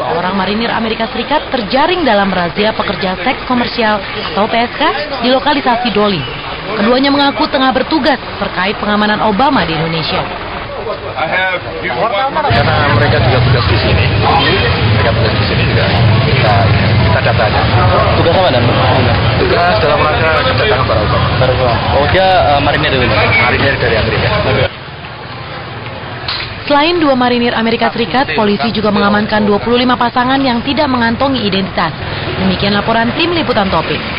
seorang marinir Amerika Serikat terjaring dalam razia pekerja seks komersial atau PSK di lokalisasi Doli. Keduanya mengaku tengah bertugas terkait pengamanan Obama di Indonesia. Karena mereka juga tugas di sini, juga kita datanya. Tugas apa dan? Tugas dalam rangka kedatangan para Obama. Oh, dia marinir dari mana? Marinir dari Amerika. Selain 2 marinir Amerika Serikat, polisi juga mengamankan 25 pasangan yang tidak mengantongi identitas. Demikian laporan tim Liputan Topik.